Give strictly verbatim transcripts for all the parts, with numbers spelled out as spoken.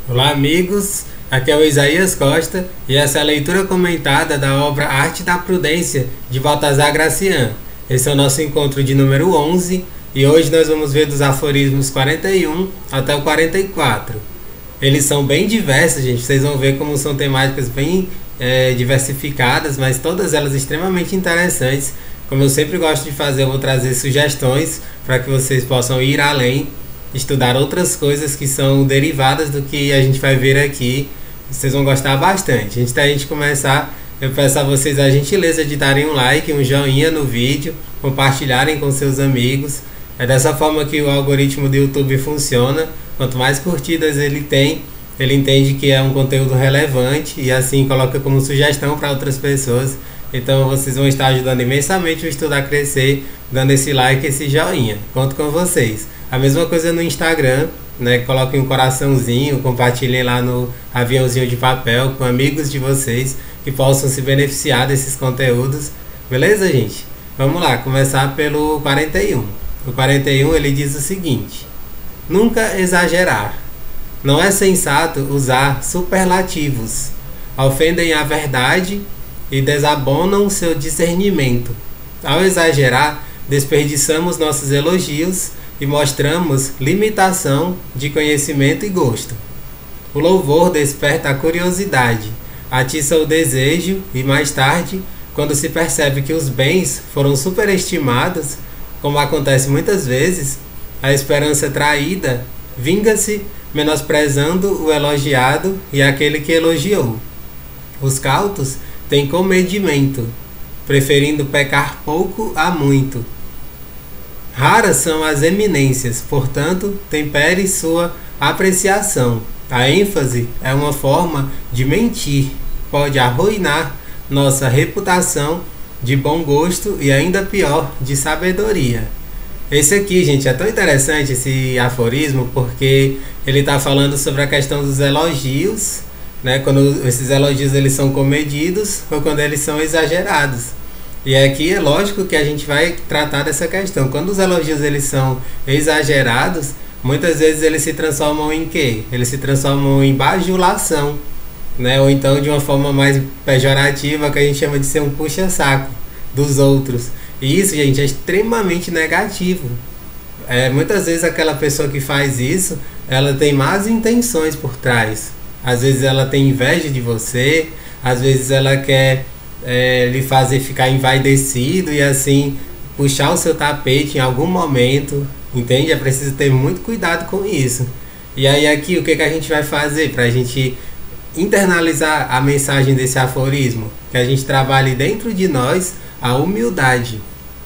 Olá, amigos. Aqui é o Isaías Costa e essa é a leitura comentada da obra Arte da Prudência de Baltazar Gracian. Esse é o nosso encontro de número onze e hoje nós vamos ver dos aforismos quarenta e um até o quarenta e quatro. Eles são bem diversos, gente. Vocês vão ver como são temáticas bem é, diversificadas, mas todas elas extremamente interessantes. Como eu sempre gosto de fazer, eu vou trazer sugestões para que vocês possam ir além, estudar outras coisas que são derivadas do que a gente vai ver aqui. Vocês vão gostar bastante. Antes da gente começar, eu peço a vocês a gentileza de darem um like, um joinha no vídeo, compartilharem com seus amigos. É dessa forma que o algoritmo do YouTube funciona. Quanto mais curtidas ele tem, ele entende que é um conteúdo relevante e assim coloca como sugestão para outras pessoas. Então vocês vão estar ajudando imensamente o estudo a crescer, dando esse like, esse joinha. Conto com vocês. A mesma coisa no Instagram, né? Coloquem um coraçãozinho, compartilhem lá no aviãozinho de papel com amigos de vocês que possam se beneficiar desses conteúdos. Beleza, gente? Vamos lá, começar pelo quarenta e um. O quarenta e um ele diz o seguinte: nunca exagerar. Não é sensato usar superlativos. Ofendem a verdade e desabonam seu discernimento. Ao exagerar, desperdiçamos nossos elogios e mostramos limitação de conhecimento e gosto. O louvor desperta a curiosidade, atiça o desejo e mais tarde, quando se percebe que os bens foram superestimados, como acontece muitas vezes, a esperança traída vinga-se menosprezando o elogiado e aquele que elogiou. Os cautos têm comedimento, preferindo pecar pouco a muito. Raras são as eminências, portanto, tempere sua apreciação. A ênfase é uma forma de mentir, pode arruinar nossa reputação de bom gosto e ainda pior, de sabedoria. Esse aqui, gente, é tão interessante esse aforismo porque ele está falando sobre a questão dos elogios, né? Quando esses elogios eles são comedidos ou quando eles são exagerados. E aqui é lógico que a gente vai tratar dessa questão. Quando os elogios eles são exagerados, muitas vezes eles se transformam em quê? Eles se transformam em bajulação, né? Ou então de uma forma mais pejorativa que a gente chama de ser um puxa-saco dos outros. E isso, gente, é extremamente negativo. É, muitas vezes aquela pessoa que faz isso, ela tem más intenções por trás. Às vezes ela tem inveja de você, às vezes ela quer É, lhe fazer ficar envaidecido e assim puxar o seu tapete em algum momento, entende? É preciso ter muito cuidado com isso. E aí aqui o que, que a gente vai fazer para a gente internalizar a mensagem desse aforismo? Que a gente trabalhe dentro de nós a humildade.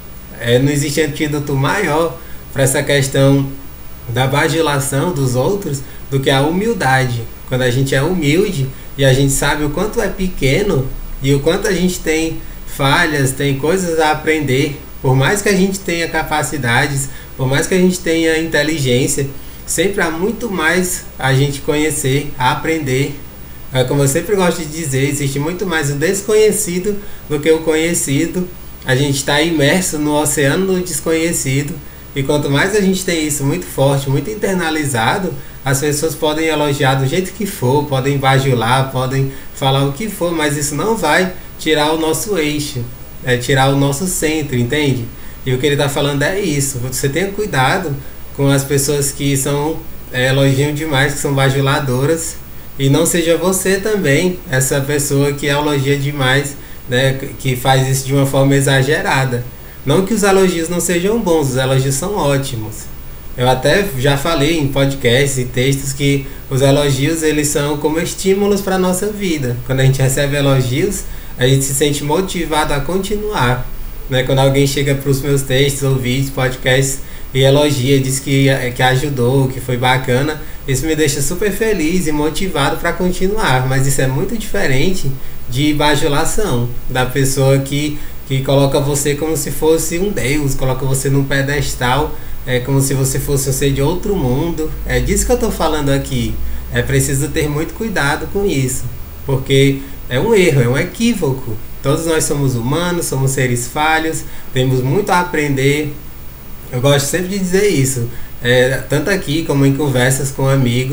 É, não existe antídoto maior para essa questão da bajulação dos outros do que a humildade. Quando a gente é humilde e a gente sabe o quanto é pequeno e o quanto a gente tem falhas, tem coisas a aprender, por mais que a gente tenha capacidades, por mais que a gente tenha inteligência, sempre há muito mais a gente conhecer, a aprender. É, como eu sempre gosto de dizer, existe muito mais o desconhecido do que o conhecido. A gente está imerso no oceano do desconhecido e quanto mais a gente tem isso muito forte, muito internalizado, as pessoas podem elogiar do jeito que for, podem bajular, podem falar o que for, mas isso não vai tirar o nosso eixo, é tirar o nosso centro, entende? E o que ele está falando é isso. Você tenha cuidado com as pessoas que são é, elogiam demais, que são bajuladoras, e não seja você também essa pessoa que elogia demais, né, que faz isso de uma forma exagerada. Não que os elogios não sejam bons, os elogios são ótimos. Eu até já falei em podcasts e textos que os elogios eles são como estímulos para a nossa vida. Quando a gente recebe elogios, a gente se sente motivado a continuar, né? Quando alguém chega para os meus textos ou vídeos, podcasts e elogia, diz que, que ajudou, que foi bacana, isso me deixa super feliz e motivado para continuar. Mas isso é muito diferente de bajulação, da pessoa que, que coloca você como se fosse um deus, coloca você num pedestal. É como se você fosse um ser de outro mundo. É disso que eu estou falando aqui. É preciso ter muito cuidado com isso, porque é um erro, é um equívoco. Todos nós somos humanos, somos seres falhos, temos muito a aprender. Eu gosto sempre de dizer isso. é, tanto aqui como em conversas com amigos,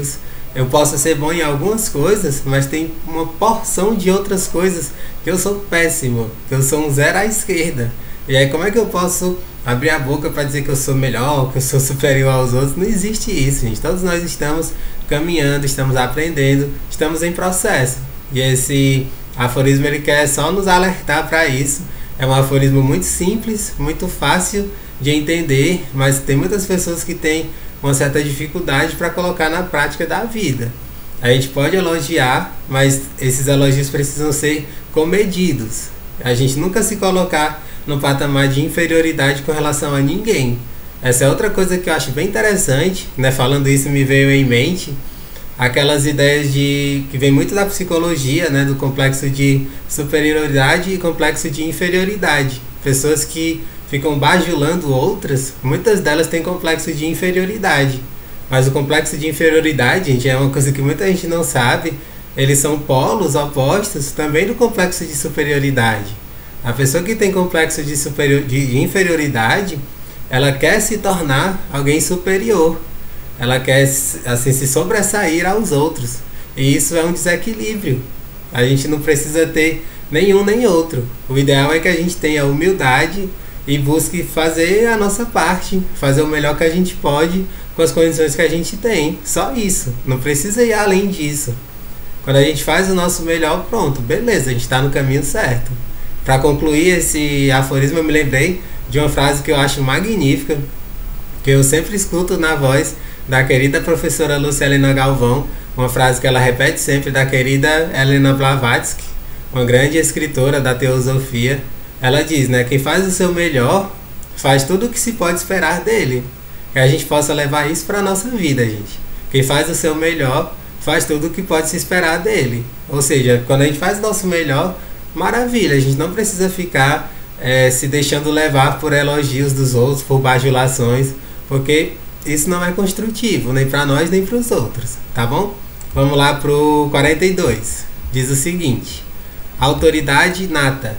Eu posso ser bom em algumas coisas, mas tem uma porção de outras coisas que eu sou péssimo, que eu sou um zero à esquerda. E aí como é que eu posso abrir a boca para dizer que eu sou melhor, que eu sou superior aos outros? Não existe isso, gente. Todos nós estamos caminhando, estamos aprendendo, estamos em processo. E esse aforismo ele quer só nos alertar para isso. É um aforismo muito simples, muito fácil de entender, mas tem muitas pessoas que têm uma certa dificuldade para colocar na prática da vida. A gente pode elogiar, mas esses elogios precisam ser comedidos. A gente nunca se colocar no patamar de inferioridade com relação a ninguém. Essa é outra coisa que eu acho bem interessante, né? Falando isso me veio em mente aquelas ideias de que vem muito da psicologia, né? Do complexo de superioridade e complexo de inferioridade. Pessoas que ficam bajulando outras, muitas delas têm complexo de inferioridade. Mas o complexo de inferioridade, gente, é uma coisa que muita gente não sabe. Eles são polos opostos também do complexo de superioridade. A pessoa que tem complexo de, superior, de inferioridade, ela quer se tornar alguém superior. Ela quer assim, se sobressair aos outros. E isso é um desequilíbrio. A gente não precisa ter nenhum nem outro. O ideal é que a gente tenha humildade e busque fazer a nossa parte, fazer o melhor que a gente pode com as condições que a gente tem. Só isso, não precisa ir além disso. Quando a gente faz o nosso melhor, pronto, beleza, a gente está no caminho certo. Para concluir esse aforismo, eu me lembrei de uma frase que eu acho magnífica, que eu sempre escuto na voz da querida professora Lúcia Helena Galvão, uma frase que ela repete sempre, da querida Helena Blavatsky, uma grande escritora da teosofia. Ela diz, né, quem faz o seu melhor, faz tudo o que se pode esperar dele. Que a gente possa levar isso para a nossa vida, gente. Quem faz o seu melhor, faz tudo o que pode se esperar dele. Ou seja, quando a gente faz o nosso melhor, maravilha, a gente não precisa ficar é, se deixando levar por elogios dos outros, por bajulações, porque isso não é construtivo, nem para nós, nem para os outros, tá bom? Vamos lá pro quarenta e dois. Diz o seguinte: autoridade inata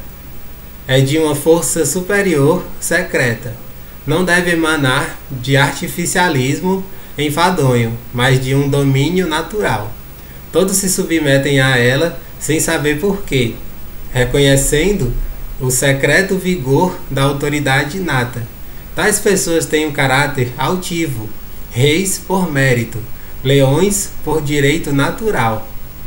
é de uma força superior secreta. Não deve emanar de artificialismo enfadonho, mas de um domínio natural. Todos se submetem a ela sem saber porquê, reconhecendo o secreto vigor da autoridade inata. Tais pessoas têm um caráter altivo, reis por mérito, leões por direito natural.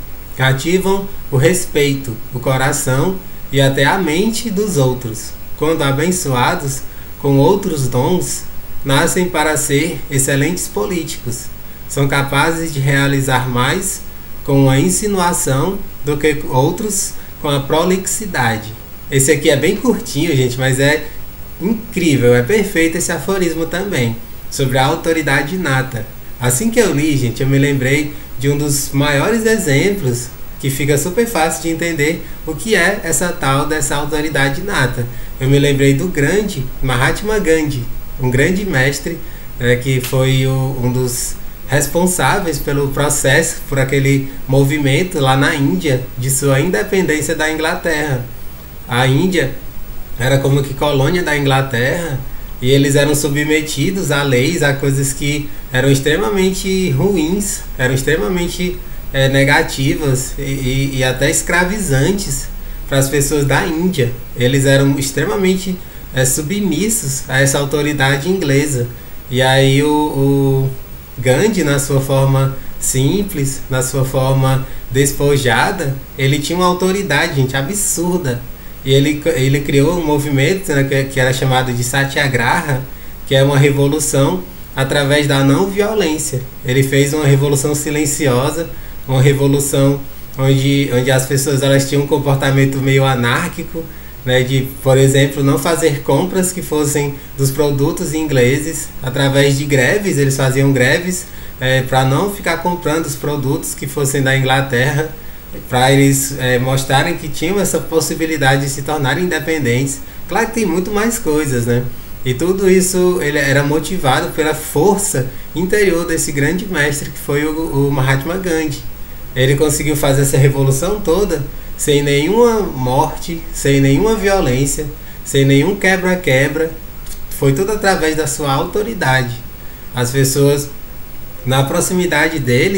Cativam o respeito, o coração e até a mente dos outros. Quando abençoados com outros dons, nascem para ser excelentes políticos. São capazes de realizar mais com a insinuação do que outros com a prolixidade. Esse aqui é bem curtinho, gente, mas é incrível, é perfeito esse aforismo também, sobre a autoridade inata. Assim que eu li, gente, eu me lembrei de um dos maiores exemplos que fica super fácil de entender o que é essa tal dessa autoridade inata. Eu me lembrei do grande Mahatma Gandhi, um grande mestre, né, que foi o, um dos responsáveis pelo processo, por aquele movimento lá na Índia, de sua independência da Inglaterra. A Índia era como que colônia da Inglaterra e eles eram submetidos a leis, a coisas que eram extremamente ruins, eram extremamente é, negativas e, e, e até escravizantes para as pessoas da Índia. Eles eram extremamente é, submissos a essa autoridade inglesa. E aí o, o Gandhi, na sua forma simples, na sua forma despojada, ele tinha uma autoridade, gente, absurda. E ele, ele criou um movimento, né, que, que era chamado de Satyagraha, que é uma revolução através da não violência. Ele fez uma revolução silenciosa, uma revolução onde, onde as pessoas elas tinham um comportamento meio anárquico, né, de, por exemplo, não fazer compras que fossem dos produtos ingleses. Através de greves, eles faziam greves é, para não ficar comprando os produtos que fossem da Inglaterra, para eles é, mostrarem que tinham essa possibilidade de se tornarem independentes. Claro que tem muito mais coisas, né? E tudo isso ele era motivado pela força interior desse grande mestre que foi o, o Mahatma Gandhi. Ele conseguiu fazer essa revolução toda sem nenhuma morte, sem nenhuma violência, sem nenhum quebra-quebra. Foi tudo através da sua autoridade. As pessoas na proximidade dele,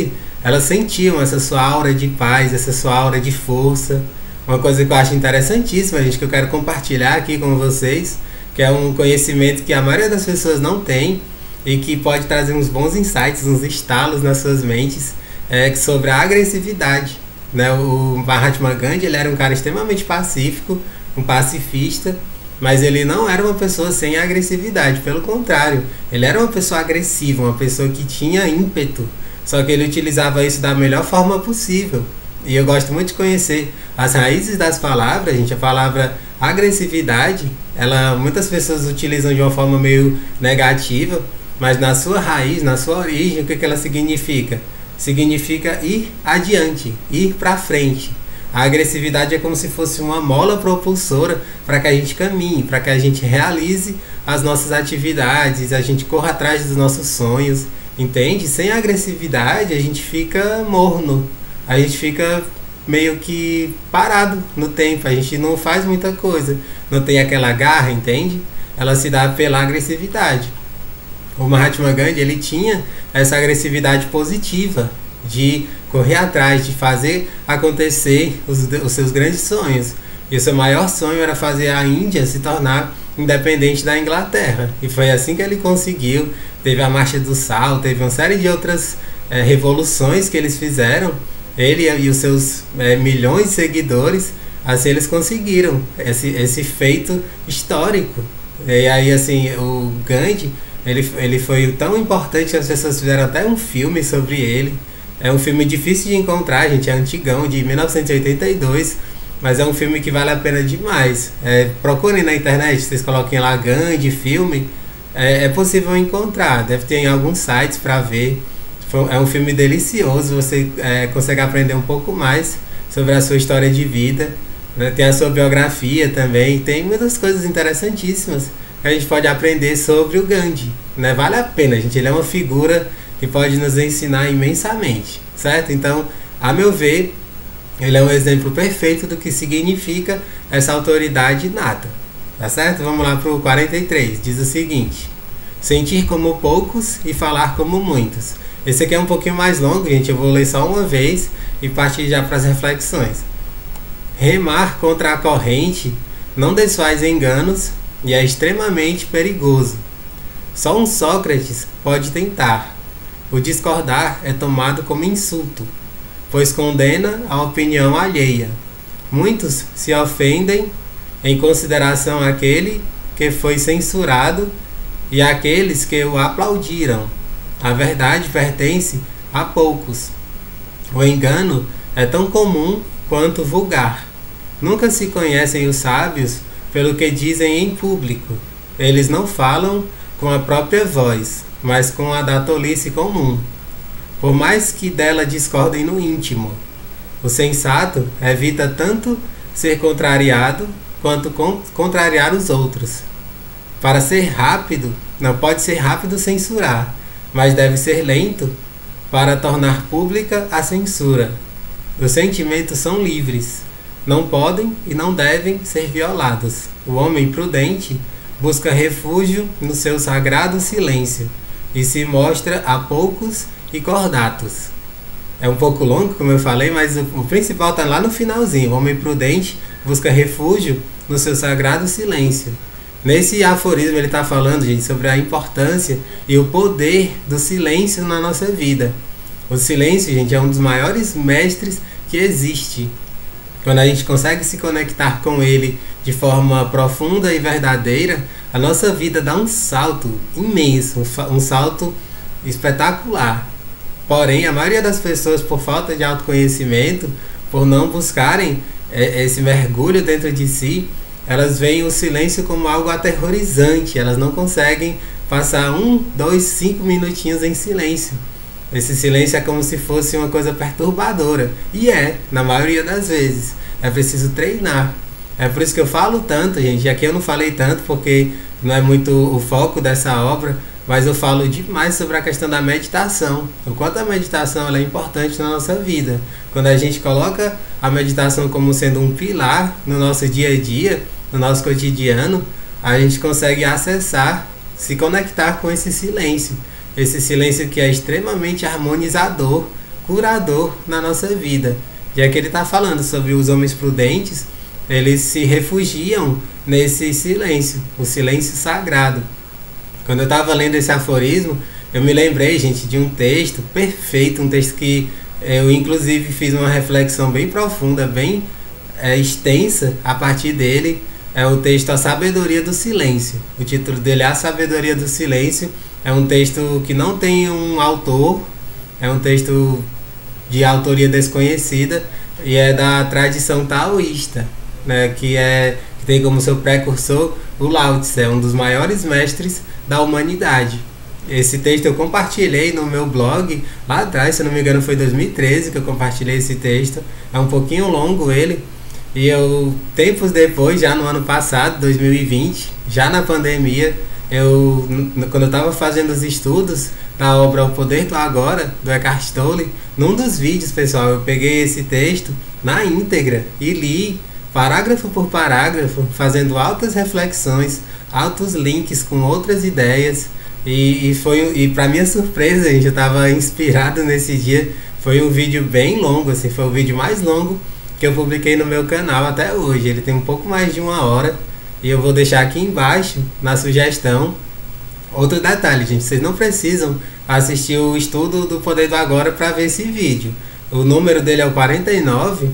elas sentiam essa sua aura de paz, essa sua aura de força. Uma coisa que eu acho interessantíssima, gente, que eu quero compartilhar aqui com vocês, que é um conhecimento que a maioria das pessoas não tem e que pode trazer uns bons insights, uns estalos nas suas mentes, é sobre a agressividade, né? O Mahatma Gandhi, ele era um cara extremamente pacífico, um pacifista, mas ele não era uma pessoa sem agressividade, pelo contrário, ele era uma pessoa agressiva, uma pessoa que tinha ímpeto, só que ele utilizava isso da melhor forma possível. E eu gosto muito de conhecer as raízes das palavras, gente. A palavra agressividade, ela, muitas pessoas utilizam de uma forma meio negativa, mas na sua raiz, na sua origem, o que, que ela significa? Significa ir adiante, ir para frente. A agressividade é como se fosse uma mola propulsora para que a gente caminhe, para que a gente realize as nossas atividades, a gente corra atrás dos nossos sonhos, entende? Sem agressividade a gente fica morno, a gente fica meio que parado no tempo, a gente não faz muita coisa, não tem aquela garra, entende? Ela se dá pela agressividade. O Mahatma Gandhi, ele tinha essa agressividade positiva de correr atrás, de fazer acontecer os, os seus grandes sonhos. E o seu maior sonho era fazer a Índia se tornar independente da Inglaterra. E foi assim que ele conseguiu. Teve a Marcha do Sal, teve uma série de outras é, revoluções que eles fizeram. Ele e os seus é, milhões de seguidores, assim eles conseguiram esse, esse feito histórico. E aí, assim, o Gandhi, ele, ele foi tão importante que as pessoas fizeram até um filme sobre ele. É um filme difícil de encontrar, gente, é antigão, de mil novecentos e oitenta e dois, mas é um filme que vale a pena demais. É, procurem na internet, vocês coloquem lá Gandhi, filme, é, é possível encontrar, deve ter em alguns sites para ver. É um filme delicioso, você é, consegue aprender um pouco mais sobre a sua história de vida, né? Tem a sua biografia também, tem muitas coisas interessantíssimas que a gente pode aprender sobre o Gandhi, né? Vale a pena, gente, ele é uma figura que pode nos ensinar imensamente, certo? Então, a meu ver, ele é um exemplo perfeito do que significa essa autoridade inata, tá certo? Vamos lá para o quarenta e três, diz o seguinte: sentir como poucos e falar como muitos. Esse aqui é um pouquinho mais longo, gente, eu vou ler só uma vez e partir já para as reflexões. Remar contra a corrente não desfaz enganos e é extremamente perigoso. Só um Sócrates pode tentar. O discordar é tomado como insulto, pois condena a opinião alheia. Muitos se ofendem em consideração àquele que foi censurado e àqueles que o aplaudiram. A verdade pertence a poucos. O engano é tão comum quanto vulgar. Nunca se conhecem os sábios pelo que dizem em público. Eles não falam com a própria voz, mas com a da tolice comum, por mais que dela discordem no íntimo. O sensato evita tanto ser contrariado quanto con- contrariar os outros. Para ser rápido, não pode ser rápido censurar, mas deve ser lento para tornar pública a censura. Os sentimentos são livres, não podem e não devem ser violados. O homem prudente busca refúgio no seu sagrado silêncio e se mostra a poucos e cordatos. É um pouco longo, como eu falei, mas o, o principal está lá no finalzinho. O homem prudente busca refúgio no seu sagrado silêncio. Nesse aforismo ele está falando, gente, sobre a importância e o poder do silêncio na nossa vida. O silêncio, gente, é um dos maiores mestres que existe. Quando a gente consegue se conectar com ele de forma profunda e verdadeira, a nossa vida dá um salto imenso, um salto espetacular. Porém, a maioria das pessoas, por falta de autoconhecimento, por não buscarem é, esse mergulho dentro de si, elas veem o silêncio como algo aterrorizante. Elas não conseguem passar um, dois, cinco minutinhos em silêncio. Esse silêncio é como se fosse uma coisa perturbadora. E é, na maioria das vezes. É preciso treinar. É por isso que eu falo tanto, gente. E aqui eu não falei tanto porque não é muito o foco dessa obra, mas eu falo demais sobre a questão da meditação. O quanto a meditação ela é importante na nossa vida. Quando a gente coloca a meditação como sendo um pilar no nosso dia a dia, no nosso cotidiano, a gente consegue acessar, se conectar com esse silêncio. Esse silêncio que é extremamente harmonizador curador na nossa vida. Já que ele está falando sobre os homens prudentes, eles se refugiam nesse silêncio, o silêncio sagrado. Quando eu estava lendo esse aforismo, eu me lembrei, gente, de um texto perfeito, um texto que eu inclusive fiz uma reflexão bem profunda, bem é, extensa a partir dele. É o texto A Sabedoria do Silêncio. O título dele é A Sabedoria do Silêncio. É um texto que não tem um autor, é um texto de autoria desconhecida e é da tradição taoísta, né, que, é, que tem como seu precursor o Lao Tse, é um dos maiores mestres da humanidade. Esse texto eu compartilhei no meu blog lá atrás, se não me engano foi em dois mil e treze que eu compartilhei esse texto. É um pouquinho longo ele, e eu, tempos depois, já no ano passado, dois mil e vinte, já na pandemia, eu, quando eu estava fazendo os estudos da obra O Poder do Agora, do Eckhart Tolle, num dos vídeos, pessoal, eu peguei esse texto na íntegra e li parágrafo por parágrafo, fazendo altas reflexões, altos links com outras ideias. E, e foi e para minha surpresa, gente, eu estava inspirado nesse dia. Foi um vídeo bem longo, assim, foi o vídeo mais longo que eu publiquei no meu canal até hoje. Ele tem um pouco mais de uma hora e eu vou deixar aqui embaixo na sugestão. Outro detalhe, gente, vocês não precisam assistir o estudo do Poder do Agora para ver esse vídeo. O número dele é o quarenta e nove,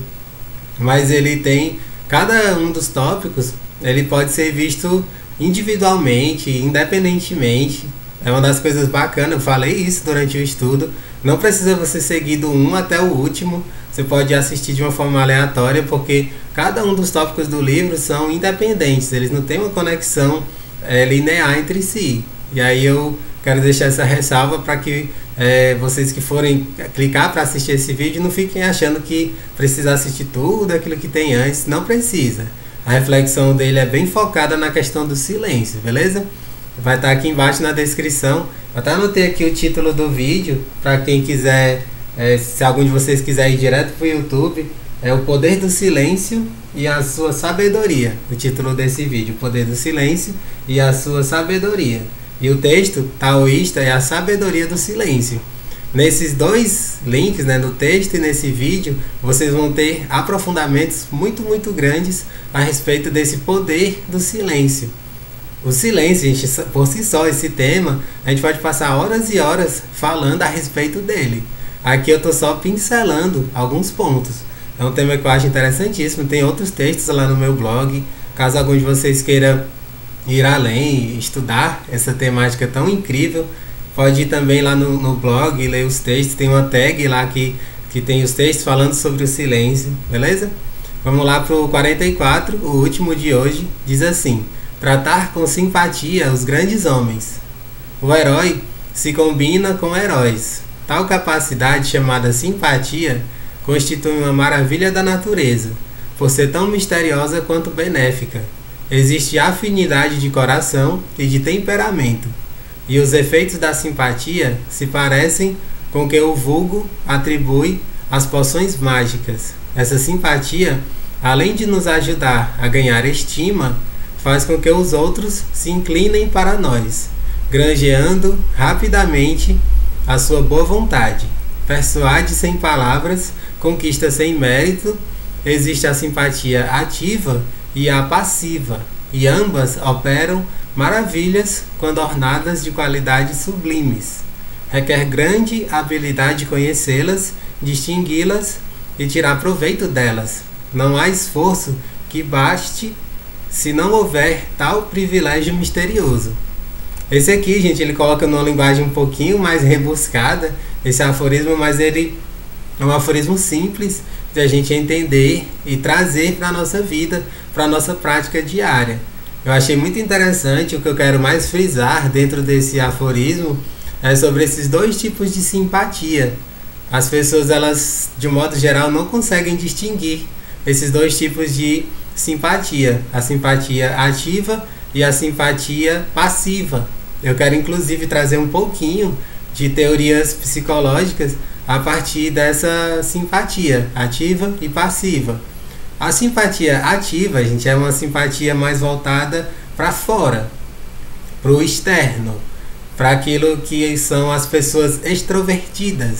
mas ele tem cada um dos tópicos, ele pode ser visto individualmente, independentemente. É uma das coisas bacanas, eu falei isso durante o estudo. Não precisa você seguir do um até o último, você pode assistir de uma forma aleatória, porque cada um dos tópicos do livro são independentes, eles não têm uma conexão é, linear entre si. E aí eu quero deixar essa ressalva para que é, vocês que forem clicar para assistir esse vídeo não fiquem achando que precisa assistir tudo aquilo que tem antes. Não precisa. A reflexão dele é bem focada na questão do silêncio, beleza? Vai estar aqui embaixo na descrição. Eu até anotei aqui o título do vídeo para quem quiser, é, se algum de vocês quiser ir direto para o YouTube, é O Poder do Silêncio e a Sua Sabedoria. O título desse vídeo, O Poder do Silêncio e a Sua Sabedoria. E o texto taoísta é A Sabedoria do Silêncio. Nesses dois links, né, no texto e nesse vídeo, vocês vão ter aprofundamentos muito, muito grandes a respeito desse poder do silêncio. O silêncio, gente, por si só, esse tema, a gente pode passar horas e horas falando a respeito dele. Aqui eu estou só pincelando alguns pontos. É um tema que eu acho interessantíssimo. Tem outros textos lá no meu blog. Caso algum de vocês queira ir além, estudar essa temática tão incrível, pode ir também lá no, no blog e ler os textos. Tem uma tag lá que, que tem os textos falando sobre o silêncio, beleza? Vamos lá para o quarenta e quatro, o último de hoje. Diz assim: tratar com simpatia os grandes homens. O herói se combina com heróis. Tal capacidade, chamada simpatia, constitui uma maravilha da natureza, por ser tão misteriosa quanto benéfica. Existe afinidade de coração e de temperamento, e os efeitos da simpatia se parecem com o que o vulgo atribui às poções mágicas. Essa simpatia, além de nos ajudar a ganhar estima, faz com que os outros se inclinem para nós, granjeando rapidamente a sua boa vontade. Persuade sem palavras, conquista sem mérito. Existe a simpatia ativa e a passiva, e ambas operam maravilhas quando ornadas de qualidades sublimes. Requer grande habilidade conhecê-las, distingui-las e tirar proveito delas. Não há esforço que baste se não houver tal privilégio misterioso. Esse aqui, gente, ele coloca numa linguagem um pouquinho mais rebuscada, esse aforismo, mas ele é um aforismo simples de a gente entender e trazer para a nossa vida, para a nossa prática diária. Eu achei muito interessante. O que eu quero mais frisar dentro desse aforismo é sobre esses dois tipos de simpatia. As pessoas, elas, de modo geral, não conseguem distinguir esses dois tipos de simpatia, a simpatia ativa e a simpatia passiva. Eu quero inclusive trazer um pouquinho de teorias psicológicas a partir dessa simpatia ativa e passiva. A simpatia ativa, gente, é uma simpatia mais voltada para fora, para o externo, para aquilo que são as pessoas extrovertidas,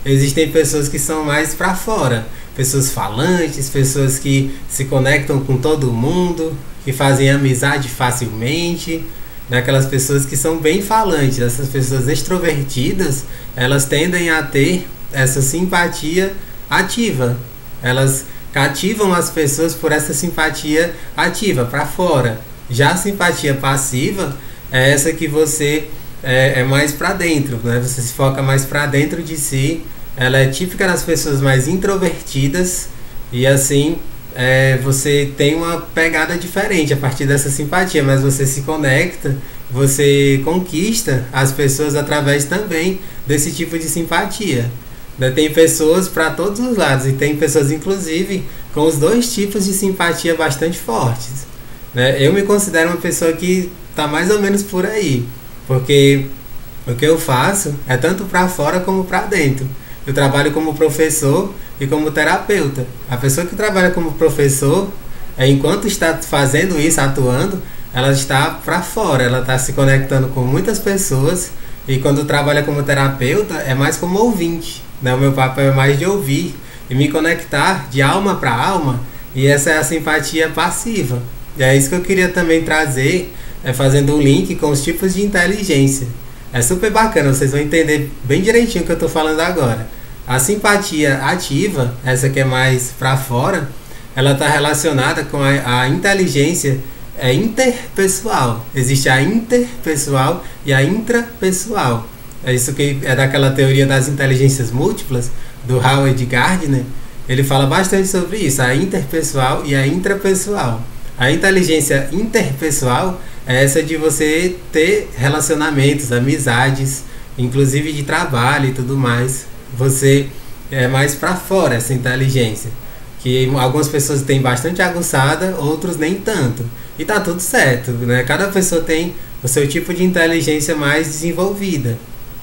existem pessoas que são mais para fora, pessoas falantes, pessoas que se conectam com todo mundo, que fazem amizade facilmente, daquelas pessoas que são bem falantes. Essas pessoas extrovertidas, elas tendem a ter essa simpatia ativa, elas cativam as pessoas por essa simpatia ativa para fora. Já a simpatia passiva é essa que você é, é mais para dentro, né? Você se foca mais para dentro de si. Ela é típica das pessoas mais introvertidas e assim é, você tem uma pegada diferente a partir dessa simpatia, mas você se conecta, você conquista as pessoas através também desse tipo de simpatia. Tem pessoas para todos os lados e tem pessoas inclusive com os dois tipos de simpatia bastante fortes, né? Eu me considero uma pessoa que está mais ou menos por aí, porque o que eu faço é tanto para fora como para dentro. Eu trabalho como professor e como terapeuta. A pessoa que trabalha como professor, é, enquanto está fazendo isso, atuando, ela está para fora, ela está se conectando com muitas pessoas. E quando trabalha como terapeuta, é mais como ouvinte, né? O meu papel é mais de ouvir e me conectar de alma para alma. E essa é a simpatia passiva. E é isso que eu queria também trazer, é, fazendo um link com os tipos de inteligência. É super bacana, vocês vão entender bem direitinho o que eu estou falando agora. A simpatia ativa, essa que é mais para fora, ela está relacionada com a, a inteligência é, interpessoal. Existe a interpessoal e a intrapessoal. É isso que é daquela teoria das inteligências múltiplas, do Howard Gardner. Ele fala bastante sobre isso, a interpessoal e a intrapessoal. A inteligência interpessoal é essa de você ter relacionamentos, amizades, inclusive de trabalho e tudo mais. Você é mais para fora essa inteligência, que algumas pessoas têm bastante aguçada, outros nem tanto. E tá tudo certo, né? Cada pessoa tem o seu tipo de inteligência mais desenvolvida.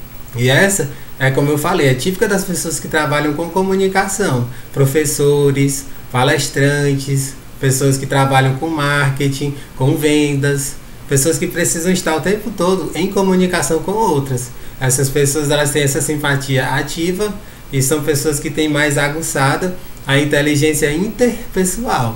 E essa é, como eu falei, é típica das pessoas que trabalham com comunicação, professores, palestrantes, pessoas que trabalham com marketing, com vendas, pessoas que precisam estar o tempo todo em comunicação com outras. Essas pessoas, elas têm essa simpatia ativa e são pessoas que têm mais aguçada a inteligência interpessoal.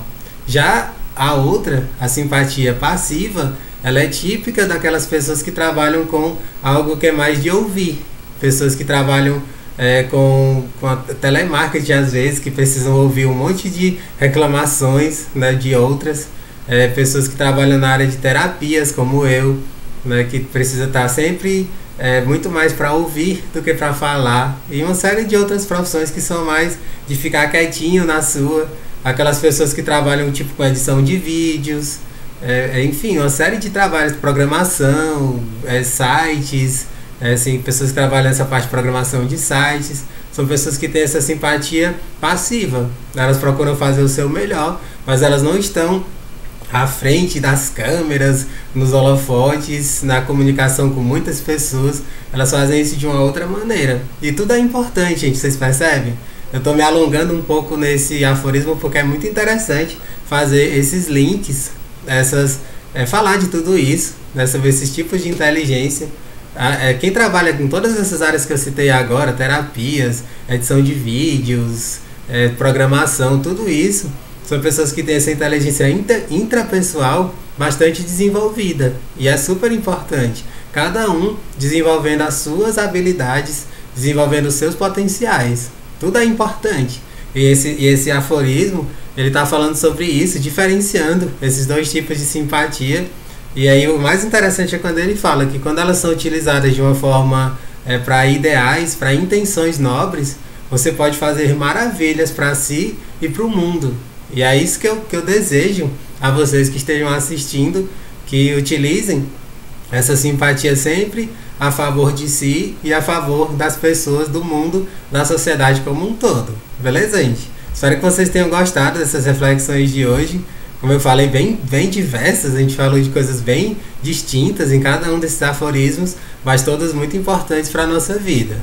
Já a outra, a simpatia passiva, ela é típica daquelas pessoas que trabalham com algo que é mais de ouvir. Pessoas que trabalham é, com, com a telemarketing, às vezes, que precisam ouvir um monte de reclamações, né, de outras. É, pessoas que trabalham na área de terapias, como eu, né, que precisa estar sempre é, muito mais para ouvir do que para falar. E uma série de outras profissões que são mais de ficar quietinho na sua. Aquelas pessoas que trabalham tipo com edição de vídeos, é, enfim, uma série de trabalhos, programação, é, sites, é, assim, pessoas que trabalham nessa parte de programação de sites. São pessoas que têm essa simpatia passiva. Elas procuram fazer o seu melhor, mas elas não estão à frente das câmeras, nos holofotes, na comunicação com muitas pessoas. Elas fazem isso de uma outra maneira. E tudo é importante, gente, vocês percebem? Eu estou me alongando um pouco nesse aforismo porque é muito interessante fazer esses links, essas, é, falar de tudo isso, né, sobre esses tipos de inteligência. É, quem trabalha com todas essas áreas que eu citei agora, terapias, edição de vídeos, é, programação, tudo isso, são pessoas que têm essa inteligência inter, intrapessoal bastante desenvolvida. E é super importante. Cada um desenvolvendo as suas habilidades, desenvolvendo os seus potenciais. Tudo é importante. E esse, e esse aforismo, ele está falando sobre isso, diferenciando esses dois tipos de simpatia. E aí o mais interessante é quando ele fala que quando elas são utilizadas de uma forma é, para ideais, para intenções nobres, você pode fazer maravilhas para si e para o mundo. E é isso que eu, que eu desejo a vocês que estejam assistindo, que utilizem essa simpatia sempre a favor de si e a favor das pessoas, do mundo, da sociedade como um todo. Beleza, gente? Espero que vocês tenham gostado dessas reflexões de hoje. Como eu falei, bem, bem diversas, a gente falou de coisas bem distintas em cada um desses aforismos, mas todas muito importantes para a nossa vida.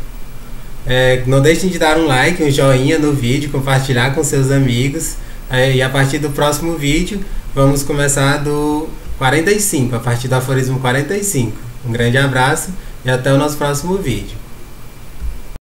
É, não deixem de dar um like, um joinha no vídeo, compartilhar com seus amigos. É, e a partir do próximo vídeo, vamos começar do quarenta e cinco, a partir do aforismo quarenta e cinco. Um grande abraço e até o nosso próximo vídeo.